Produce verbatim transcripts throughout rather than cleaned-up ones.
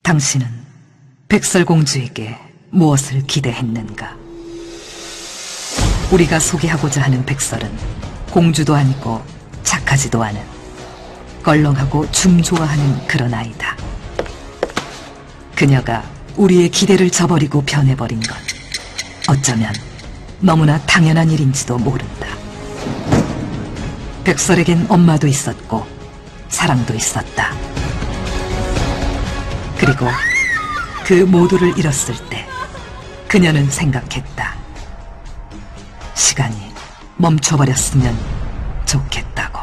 당신은 백설공주에게 무엇을 기대했는가? 우리가 소개하고자 하는 백설은 공주도 아니고 착하지도 않은 껄렁하고 춤 좋아하는 그런 아이다. 그녀가 우리의 기대를 저버리고 변해버린 건 어쩌면 너무나 당연한 일인지도 모른다. 백설에겐 엄마도 있었고 사랑도 있었다. 그리고 그 모두를 잃었을 때 그녀는 생각했다. 시간이 멈춰버렸으면 좋겠다고.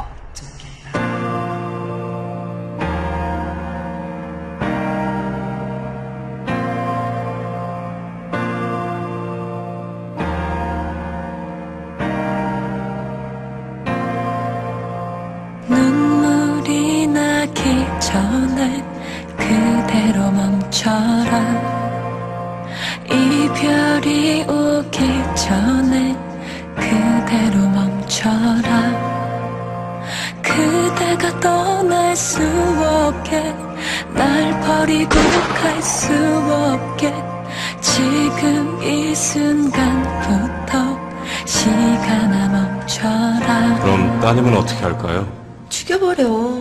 눈물이 나기 전에 그대로 멈춰라. 이별이 오기 전에 그대로 멈춰라. 그대가 떠날 수 없게, 날 버리고 갈 수 없게, 지금 이 순간부터 시간아 멈춰라. 그럼 따님은 어떻게 할까요? 죽여버려.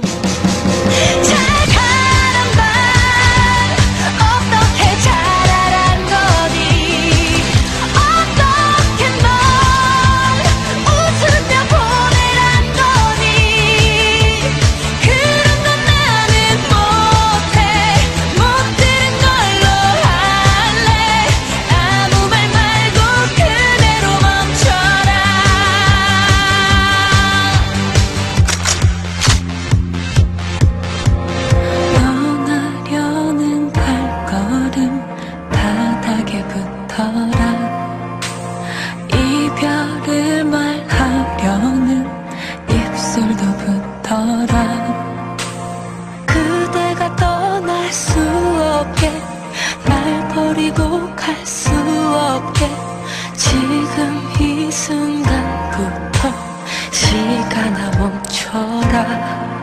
이별을 말하려는 입술도 붙어라. 그대가 떠날 수 없게, 날 버리고 갈 수 없게, 지금 이 순간부터 시간아 멈춰라.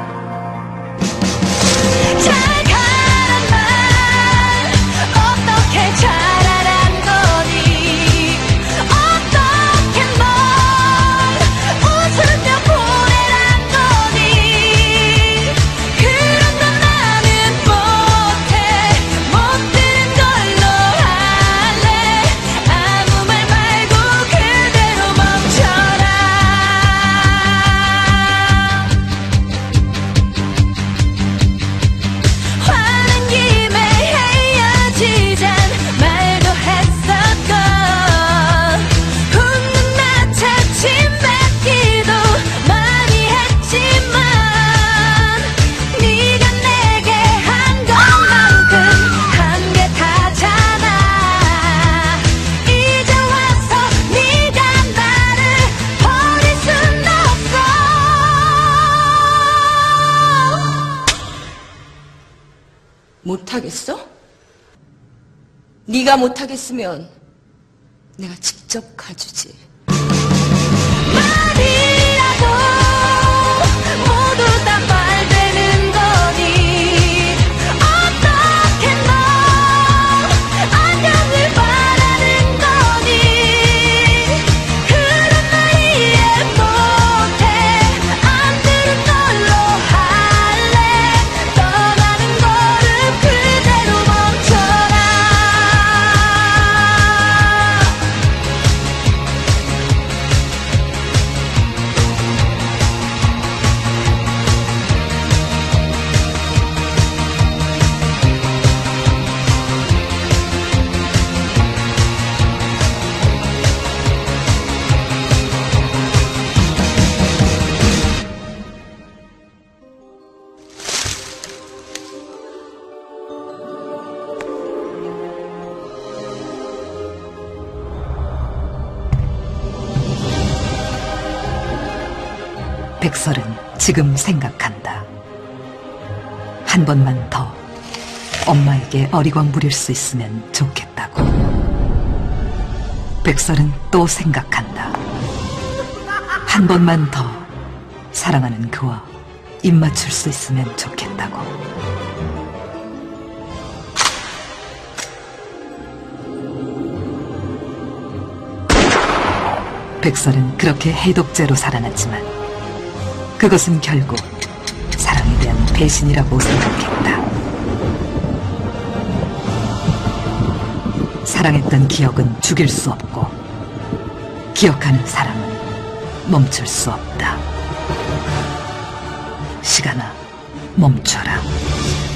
못하겠어? 네가 못하겠으면 내가 직접 가주지. 말이라도 모두 다 말되는 거니, 어떻게 너 안녕을 바라는 거니. 그런 말 이해 못해. 안 들은 걸로 할래. 떠나는 거를 그대로 멈춰라. 백설은 지금 생각한다. 한 번만 더 엄마에게 어리광 부릴 수 있으면 좋겠다고. 백설은 또 생각한다. 한 번만 더 사랑하는 그와 입 맞출 수 있으면 좋겠다고. 백설은 그렇게 해독제로 살아났지만 그것은 결국 사랑에 대한 배신이라고 생각했다. 사랑했던 기억은 죽일 수 없고 기억하는 사랑은 멈출 수 없다. 시간아, 멈춰라.